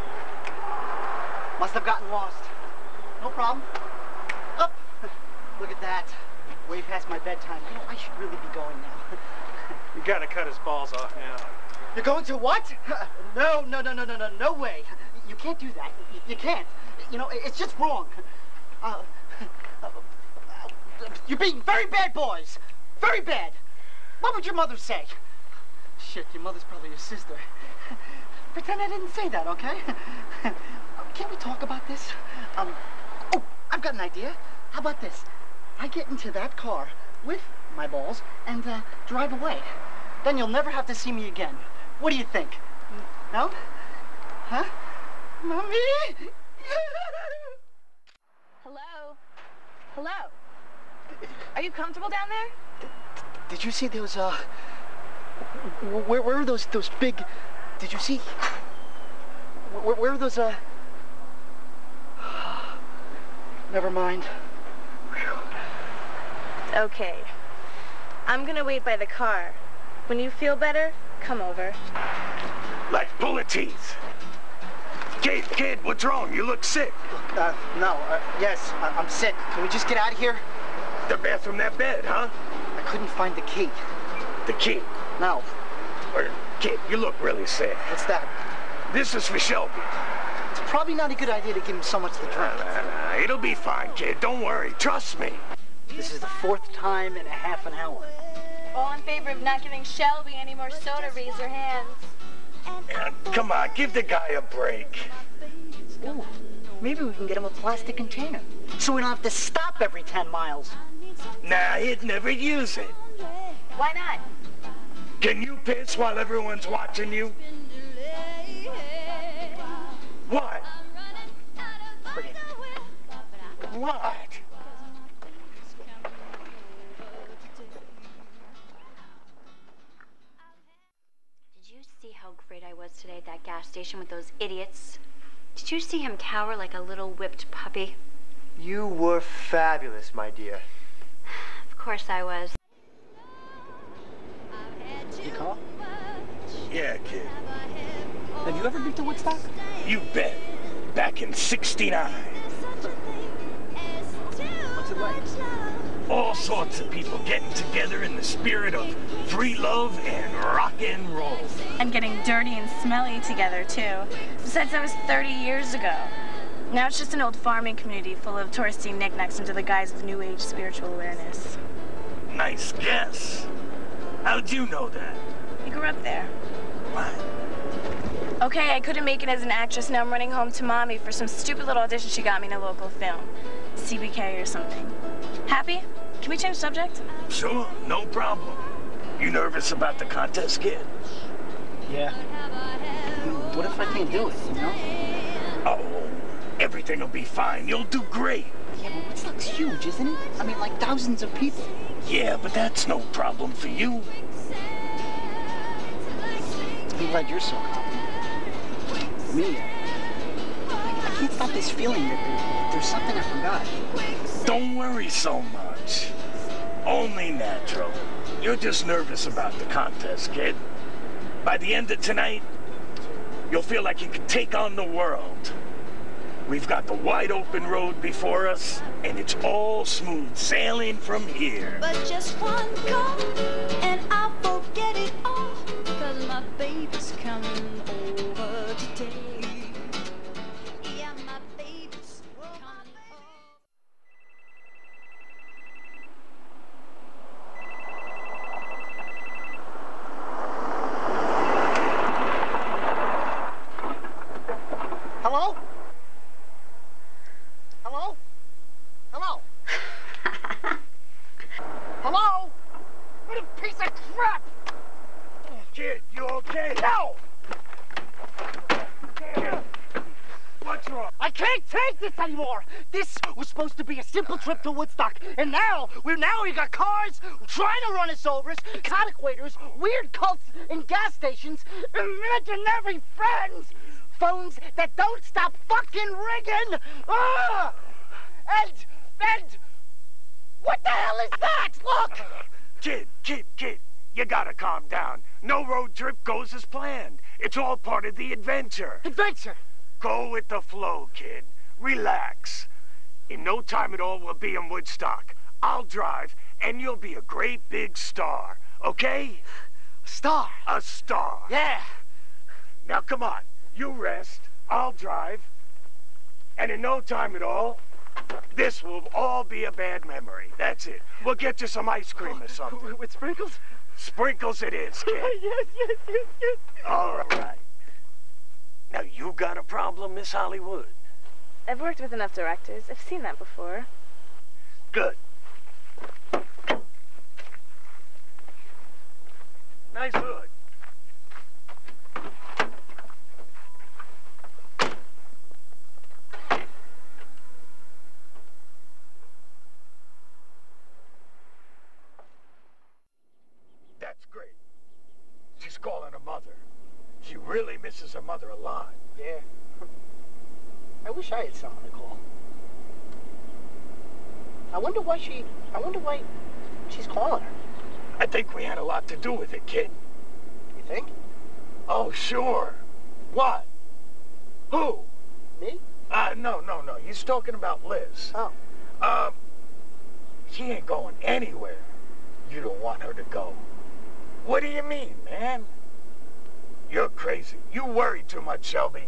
Must have gotten lost. No problem. Up. Look at that. Way past my bedtime. You know, I should really be going now. You gotta cut his balls off now. You're going to what? No, no, no, no, no, no, no way. You can't do that. You, you can't. You know, it's just wrong. Uh, uh, you're being very bad boys. Very bad. What would your mother say? Shit, your mother's probably your sister. Pretend I didn't say that, okay? Can't we talk about this? Um, oh, I've got an idea. How about this? I get into that car with my balls and uh, drive away. Then you'll never have to see me again. What do you think? No? Huh? Mommy? Hello? Hello? Are you comfortable down there? Did you see those, uh... Where, where are those, those big... Did you see... Where, where are those, uh... Never mind. Okay. I'm gonna wait by the car. When you feel better, come over. Let's pull the teeth. Kid, kid, what's wrong? You look sick. Uh, no, uh, yes, I I'm sick. Can we just get out of here? The bathroom, that bed, huh? I couldn't find the key. The key? No. Or, kid, you look really sick. What's that? This is for Shelby. It's probably not a good idea to give him so much to drink. Nah, nah, nah. It'll be fine, kid. Don't worry. Trust me. This is the fourth time in a half an hour. All in favor of not giving Shelby any more soda, raise your hands. Uh, come on, give the guy a break. Ooh, maybe we can get him a plastic container, so we don't have to stop every ten miles. Nah, he'd never use it. Why not? Can you piss while everyone's watching you? What? Forget it. What? Did you see how great I was today at that gas station with those idiots? Did you see him cower like a little whipped puppy? You were fabulous, my dear. Of course I was. You call? Yeah, kid. Have you ever been to Woodstock? You bet. Back in sixty-nine. What's it like? All sorts of people getting together in the spirit of free love and rock and roll. And getting dirty and smelly together, too. Besides, that was thirty years ago. Now it's just an old farming community full of touristy knickknacks under the guise of New Age spiritual awareness. Nice guess. How'd you know that? You grew up there. What? Okay, I couldn't make it as an actress. Now I'm running home to Mommy for some stupid little audition she got me in a local film. C B K or something. Happy? Can we change subject? Sure, no problem. You nervous about the contest, kid? Yeah. What if I can't do it, you know? Oh, everything will be fine. You'll do great. Yeah, but Woodstock's huge, isn't it? I mean, like thousands of people. Yeah, but that's no problem for you. I'm glad you're so confident. For me, I, I can't stop this feeling that there, there's something I forgot. Don't worry so much. Only natural. You're just nervous about the contest, kid. By the end of tonight, you'll feel like you can take on the world. We've got the wide open road before us, and it's all smooth sailing from here. But just one call, and I'll forget it all, cause my baby's coming over today. Yeah, my baby's coming over. Hello? Hello? Hello? Hello? What a piece of crap! Kid, you okay? No! What's wrong? I can't take this anymore! This was supposed to be a simple trip to Woodstock, and now, we're now we got cars trying to run us over, psychotic waiters, weird cults and gas stations, imaginary friends, phones that don't stop fucking ringing! Ah! And, and, what the hell is that? Look! Kid, kid, kid, you gotta calm down. No road trip goes as planned. It's all part of the adventure. Adventure? Go with the flow, kid. Relax. In no time at all, we'll be in Woodstock. I'll drive, and you'll be a great big star, okay? A star? A star. Yeah. Now, come on. You rest. I'll drive. And in no time at all, this will all be a bad memory. That's it. We'll get you some ice cream or something. With sprinkles? Sprinkles it is, kid. Yes, yes, yes, yes. All right. Now, you got a problem, Miss Hollywood? I've worked with enough directors. I've seen that before. Good. Nice hood. That's great. She's calling her mother. She really misses her mother a lot. Yeah. I wish I had someone to call. I wonder why she, I wonder why she's calling her. I think we had a lot to do with it, kid. You think? Oh, sure. What? Who? Me? Uh, no, no, no. He's talking about Liz. Oh. Um, she ain't going anywhere. You don't want her to go. What do you mean, man? You're crazy. You worry too much, Shelby.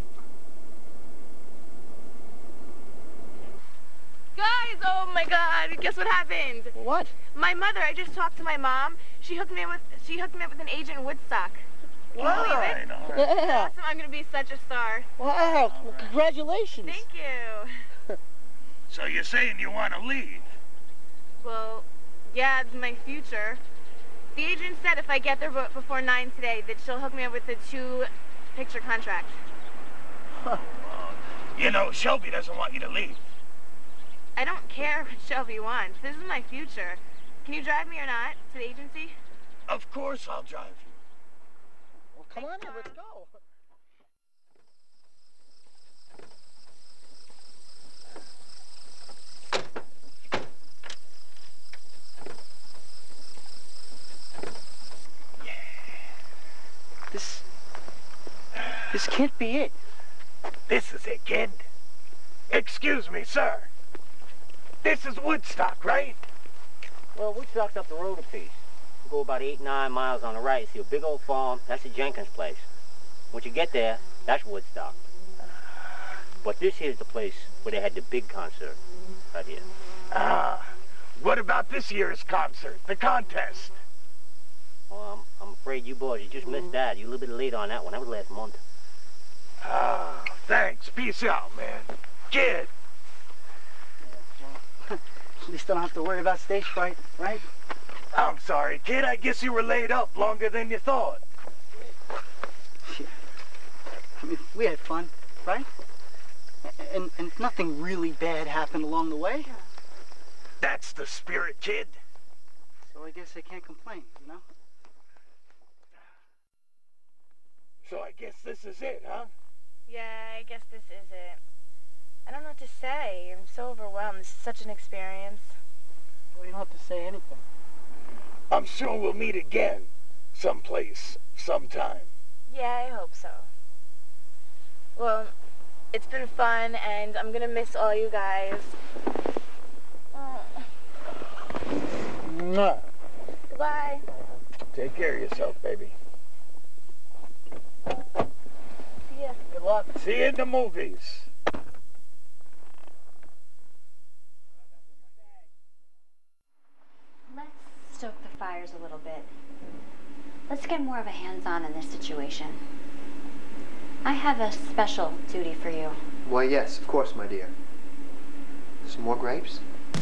Guys, oh my God! Guess what happened? What? My mother. I just talked to my mom. She hooked me up with. She hooked me up with an agent in Woodstock. Can you believe it? Yeah. Awesome! I'm gonna be such a star. Wow! Well, congratulations. Thank you. So you're saying you want to leave? Well, yeah, it's my future. The agent said if I get there before nine today, that she'll hook me up with a two-picture contract. Huh. You know, Shelby doesn't want you to leave. I don't care what Shelby wants. This is my future. Can you drive me or not to the agency? Of course I'll drive you. Well, come on in, let's go. Yeah. This... This can't be it. This is it, kid. Excuse me, sir. This is Woodstock, right? Well, Woodstock's up the road a piece. You go about eight, nine miles on the right, you see a big old farm. That's the Jenkins place. Once you get there, that's Woodstock. But this here's the place where they had the big concert. Right here. Ah, what about this year's concert, the contest? Well, I'm, I'm afraid you boys, you just missed that. You're a little bit late on that one. That was last month. Ah, thanks. Peace out, man. Kid. least I don't have to worry about stage fright, right? I'm sorry, kid. I guess you were laid up longer than you thought. Yeah. I mean, we had fun, right? And, and nothing really bad happened along the way. That's the spirit, kid. So I guess I can't complain, you know? So I guess this is it, huh? Yeah, I guess this is it. I don't know what to say. I'm so overwhelmed. This is such an experience. Well, you don't have to say anything. I'm sure we'll meet again. Someplace, sometime. Yeah, I hope so. Well, it's been fun, and I'm gonna miss all you guys. Oh. Mwah. Goodbye. Take care of yourself, baby. See ya. Good luck. See you in the movies. Let's stoke the fires a little bit. Let's get more of a hands-on in this situation. I have a special duty for you. Why, yes, of course, my dear. Some more grapes?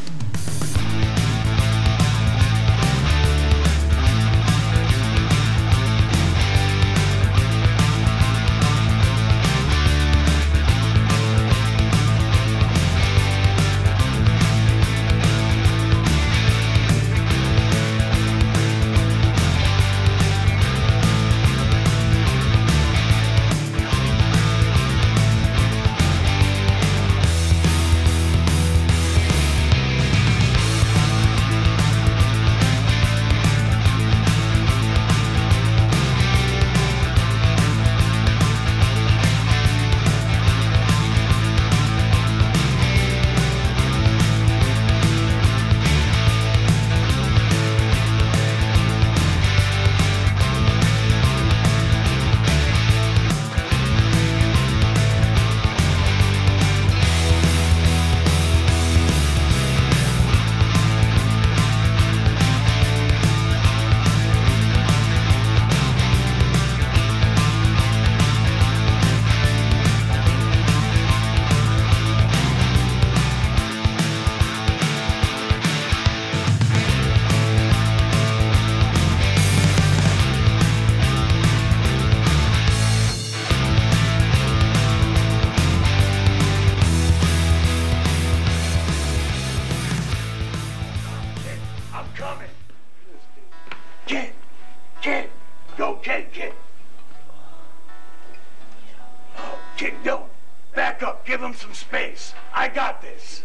Give him some space. I got this.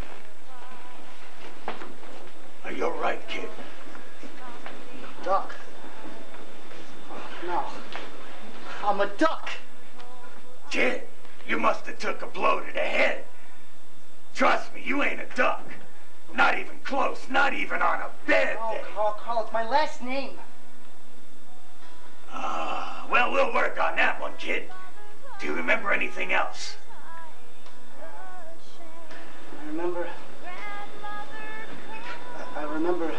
Are you all right, kid? Duck. No. I'm a duck. Kid, you must have took a blow to the head. Trust me, you ain't a duck. Not even close. Not even on a bad Oh, day. Carl, Carl, it's my last name. Ah, well, we'll work on that one, kid. Do you remember anything else? I remember. I, I remember.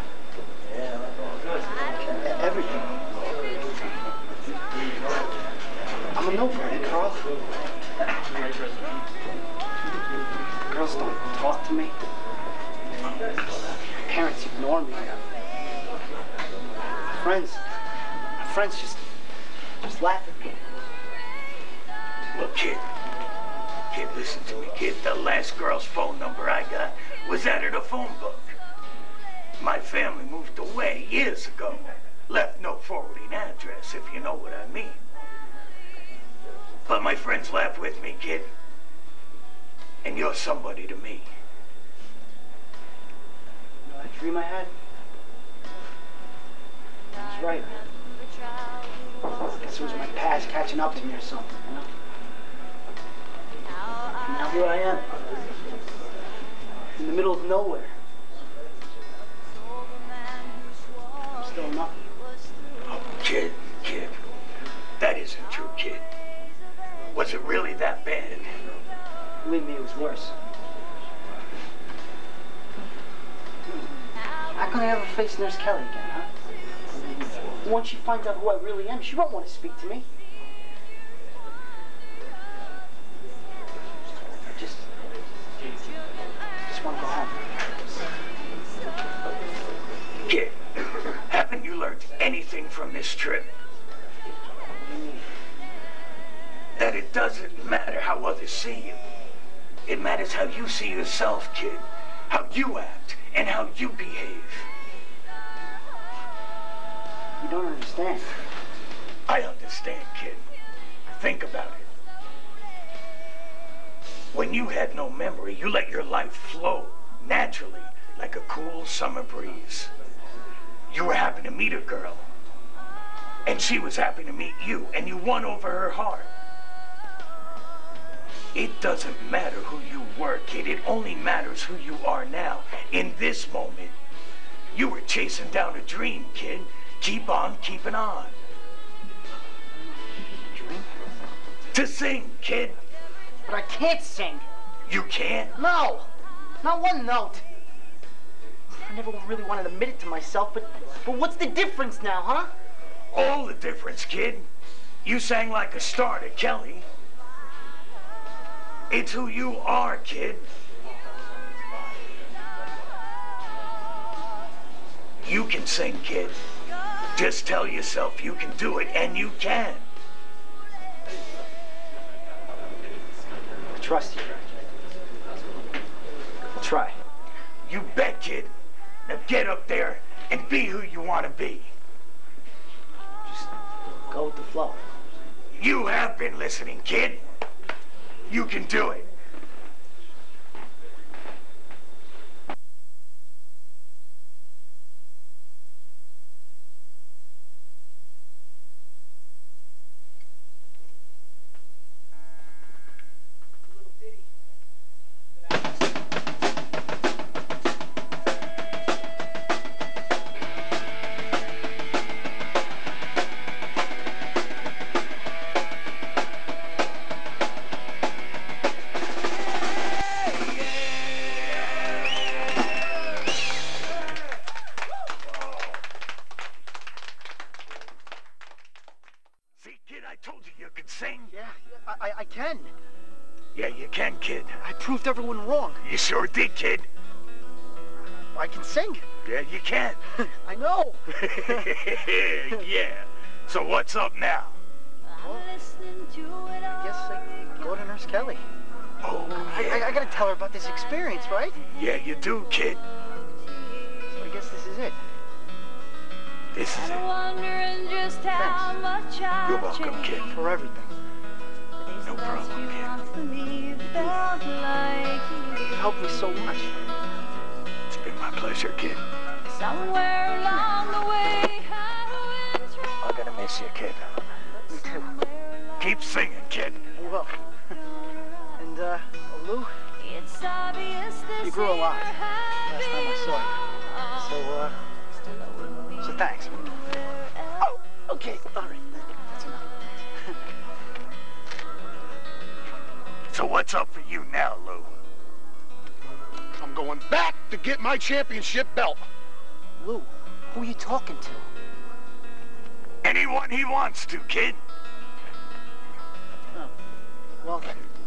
Everything. I'm a nobody, Carl. Girls don't talk to me. Parents ignore me. My friends, my friends just, just laugh at me. Look, kid. Kid, listen to me, kid. The last girl's phone number I got was out of the phone book. My family moved away years ago. Left no forwarding address, if you know what I mean. But my friends laugh with me, kid. And you're somebody to me. You know that dream I had? I was right. I guess it was my past catching up to me or something, you know? And now here I am. In the middle of nowhere. I'm still nothing. Oh, kid, kid. That isn't true, kid. Was it really that bad? Believe me, it was worse. How can I ever face Nurse Kelly again, huh? Once she finds out who I really am, she won't want to speak to me. I just... I just want to go home. anything from this trip? That it doesn't matter how others see you. It matters how you see yourself, kid. How you act and how you behave. You don't understand. I understand, kid. Think about it. When you had no memory, you let your life flow naturally like a cool summer breeze. You were happy to meet a girl, and she was happy to meet you, and you won over her heart. It doesn't matter who you were, kid. It only matters who you are now. In this moment, you were chasing down a dream, kid. Keep on keeping on. Dream? To sing, kid. But I can't sing. You can't? No. Not one note. I never really wanted to admit it to myself, but, but what's the difference now, huh? All the difference, kid. You sang like a star to Kelly. It's who you are, kid. You can sing, kid. Just tell yourself you can do it, and you can. I trust you. I'll try. You bet, kid. Now get up there and be who you want to be. Just go with the flow. You have been listening, kid. You can do it. Everyone wrong. You sure did, kid. I can sing. Yeah, you can. I know. Yeah. So what's up now? Well, I guess I go to Nurse Kelly. Oh, yeah. I, I, I gotta tell her about this experience, right? Yeah, you do, kid. So I guess this is it. This is it. Thanks. You're welcome, kid. For everything. No problem, kid. You helped me so much. It's been my pleasure, kid. Somewhere along the way, I'm gonna miss you, kid. Me too. Keep singing, kid. I will. And, uh, Lou, you grew a lot last time I saw you. So, uh, so thanks. Oh, okay, all right. That's enough. So what's up for you now, Lou? I'm going back to get my championship belt. Lou, who are you talking to? Anyone he wants to, kid. Oh, well,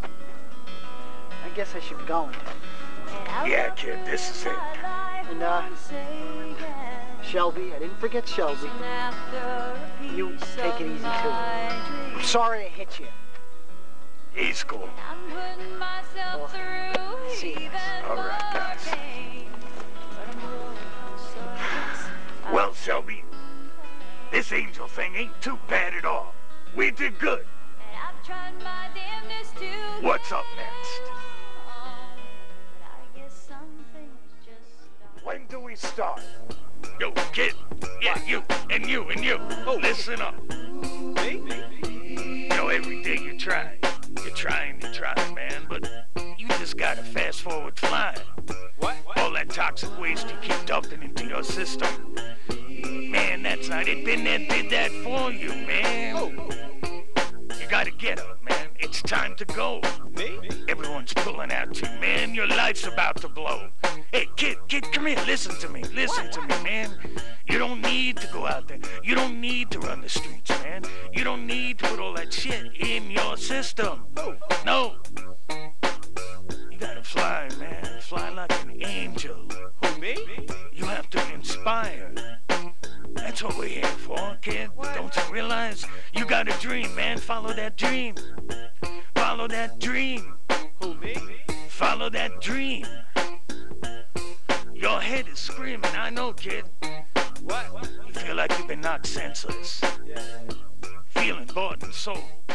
I guess I should be going. Yeah, kid, this is it. And, uh, Shelby, I didn't forget Shelby. You take it easy, too. I'm sorry I hit you. He's cool. Well, see you guys. All right, guys. Well, Shelby, this angel thing ain't too bad at all. We did good. What's up next? When do we start? Yo, kid. Yeah, you, and you, and you. Oh, listen up. Me? You know, every day you try. You're trying, you're trying, man, but you just gotta fast forward flying. What? All that toxic waste you keep dumping into your system. Man, that's not it. Been there, did that for you, man. Oh. You gotta get up, man. It's time to go. Me? Everyone's pulling at you, man. Your life's about to blow. Hey, kid, kid, come here. Listen to me. Listen to me, man. You don't need to go out there. You don't need to run the streets, man. You don't need to put all that shit in your system. No. You gotta fly, man. Fly like an angel. Who, me? You have to inspire. That's what we're here for. for, kid? Don't you realize you got a dream, man? Follow that dream. Follow that dream. Who, me? Follow that dream. Your head is screaming, I know, kid. What? You feel like you've been knocked senseless. Yeah. Feeling bought and sold.